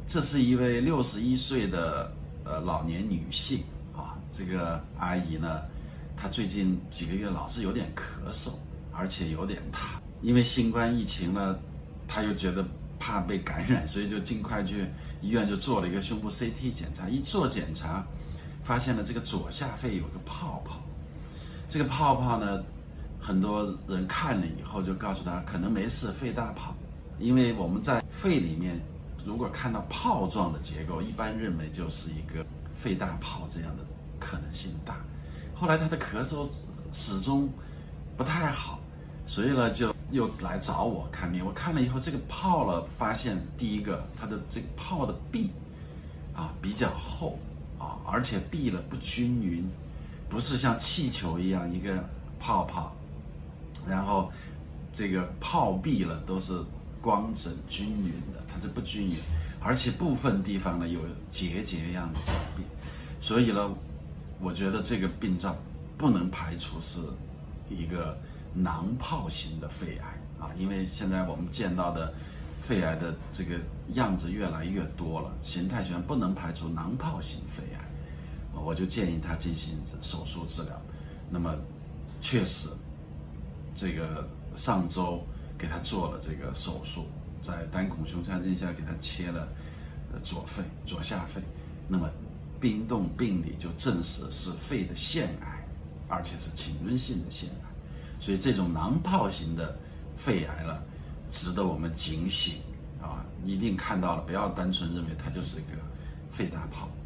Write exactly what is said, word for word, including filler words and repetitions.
这是一位六十一岁的呃老年女性啊，这个阿姨呢，她最近几个月老是有点咳嗽，而且有点痰。因为新冠疫情呢，她又觉得怕被感染，所以就尽快去医院就做了一个胸部 C T 检查。一做检查，发现了这个左下肺有个泡泡。这个泡泡呢，很多人看了以后就告诉他可能没事，肺大泡。因为我们在肺里面如果看到泡状的结构，一般认为就是一个肺大泡这样的可能性大。后来他的咳嗽始终不太好，所以呢就又来找我看病。我看了以后，这个泡了，发现第一个，它的这个泡的壁啊比较厚啊，而且壁了不均匀，不是像气球一样一个泡泡，然后这个泡壁了都是光整均匀的，它是不均匀，而且部分地方呢有结节一样的病，所以呢，我觉得这个病灶不能排除是一个囊泡型的肺癌啊，因为现在我们见到的肺癌的这个样子越来越多了，形态学上不能排除囊泡型肺癌，我就建议他进行手术治疗。那么，确实，这个上周给他做了这个手术，在单孔胸腔镜下给他切了左肺、左下肺。那么，冰冻病理就证实是肺的腺癌，而且是浸润性的腺癌。所以这种囊泡型的肺癌呢，值得我们警醒啊！一定看到了，不要单纯认为它就是一个肺大泡。